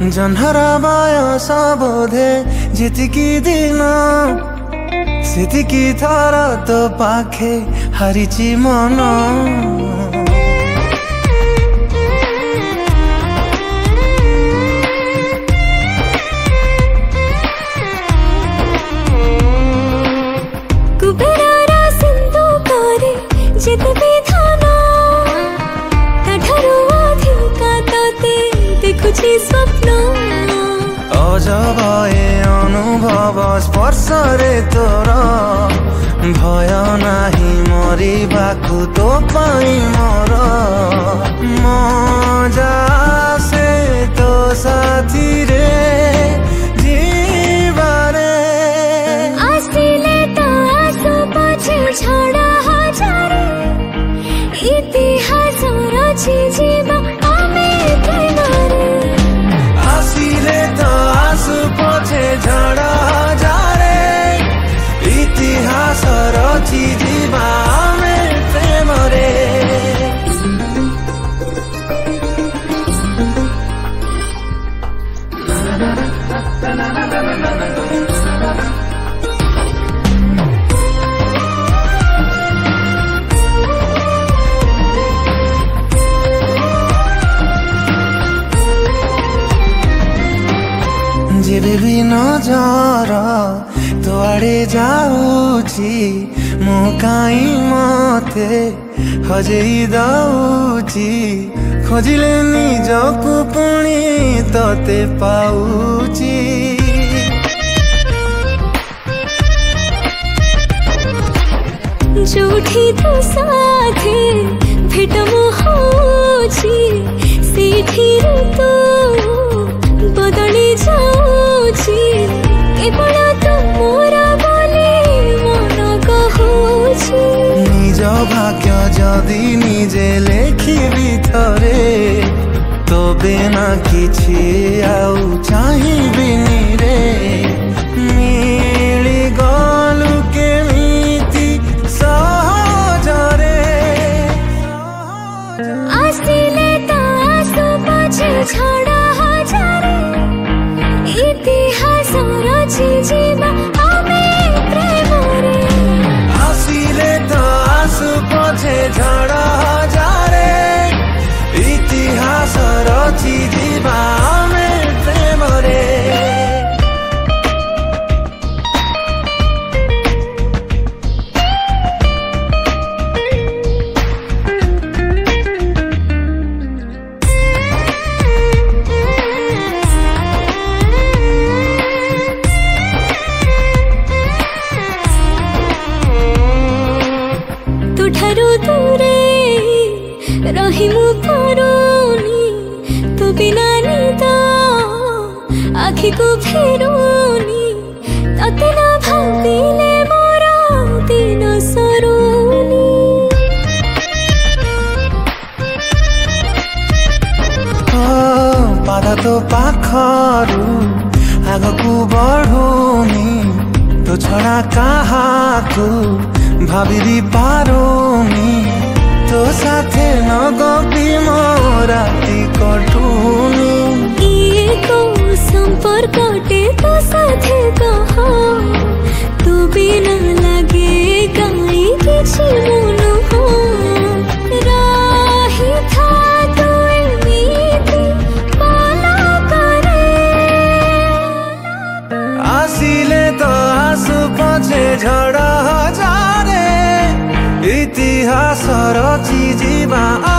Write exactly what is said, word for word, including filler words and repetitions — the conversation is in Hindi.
जह्नर बयस बोधे जेतिकी दिन सेतिकी थर तो पाखे हारिची मन। कुबेरारा सिंधु करे जेते विधान ताठारु अधिका तते देखुछि स्वप्न। अजब ए अनुभव स्पर्श रे तोर भय नाही मरिबाकु तो पाई मोर। मजा से तो साथी रे जीवारे आसिले तो आसु पछे छड़ा हजारे इतिहास रची जीवा आमे प्रेमरे। आसिले तो आसु पछे झड़ा हजारे इतिहास रची जीवा आमे प्रेमरे। जेबे भी नजर तो आड़े जाऊची मु काई मते हजेई दउची। खोजिले निजकु पुणी तते पाऊची। जोठी तो साथे भेट मो होची सेठी ऋतु बदली जाऊची। केवल तो मोरा बोली मन कहूची। निज भाग्य जदि निजे लेखिबी थरे तबे ना किछि आउ चाहिबिनी रे। मिली गलु केमिति सहजरे आसिले तो आसु पछे छड़ा हजारे इतिहास रची जीवा आमे प्रेमरे। आसिले तो आसु पछे झड़ा हजारे इतिहास रची जीवा आमे प्रेमरे। तुठारु दूरे रही मु पारुनी तू बिना निद आखि को फेरुनी। तते ना भाबिले मोर दिन सरुनी। पादा तो पाखरु आगकु बढुनी तो छड़ा काहाकु भाबिदी पारुनी। तो साथे न गपी मो राति कटुनी। ये को संपर्कटे तो साथे कह तू बिना लगे गाई किछि मन हो। राही था तू एमिति पाला करे। आसिले तो आसु पछे झड़ा हजारे इतिहास रची जीवा